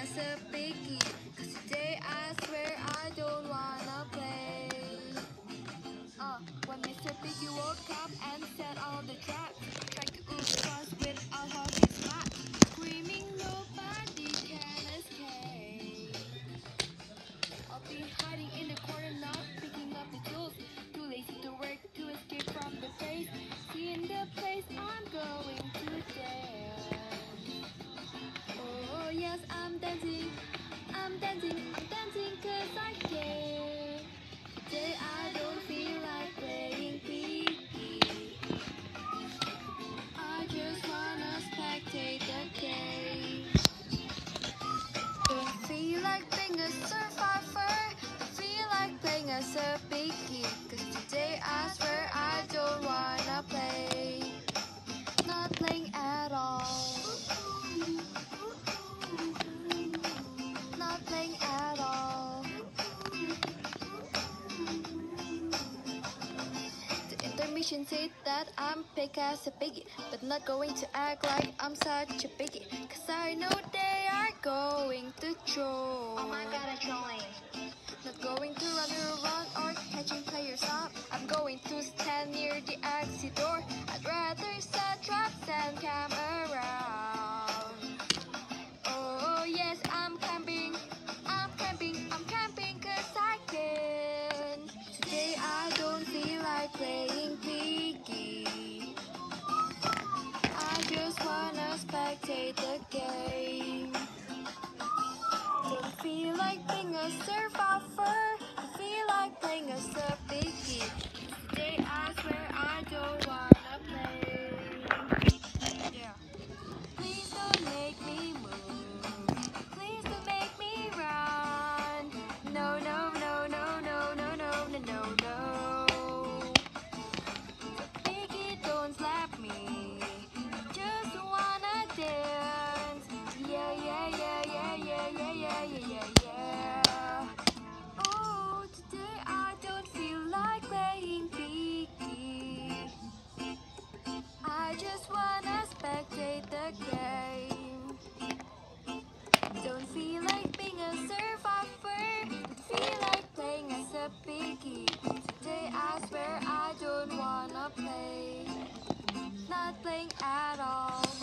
as a piggy. 'Cause today I swear I don't wanna play. When Mr. Piggy woke up and set all the traps, tried to cross without all his back, screaming nobody can escape. I'll be hiding in the corner, not picking up the tools. Too lazy to work to escape from the place. Seeing the place I'm going to dance. Oh yes, I'm dancing, I'm dancing, I'm dancing 'cause I care. Today I don't feel like playing piggy. I just wanna spectate the game. Don't feel like being a survivor. Don't feel like playing as a piggy. 'Cause today I swear I don't wanna play. Not playing at all. Not playing at all. The intermission said that I'm big as a piggy, but not going to act like I'm such a piggy. 'Cause I know they are going to throw. Oh my god, I'm trolling. Not going to run around or catching players up. I'm going to stand near the exit door. I'd rather set traps than come around. Oh yes, I'm camping, I'm camping, I'm camping 'cause I can. Today I don't feel like playing piggy. I just wanna spectate the game. Don't feel like being a survivor. Don't feel like playing as a piggy. Today I swear I don't wanna play. Yeah. Please don't make me move. Please don't make me run. No, no, no, no, no, no, no, no, no, no. Piggy, don't slap me. Just wanna dance. Yeah, yeah, yeah, yeah, yeah, yeah, yeah, yeah, yeah. Oh, today I don't feel like playing piggy. I just wanna spectate the game. Don't feel like being a survivor. Don't feel like playing as a piggy. Today I swear I don't wanna play. Not playing at all.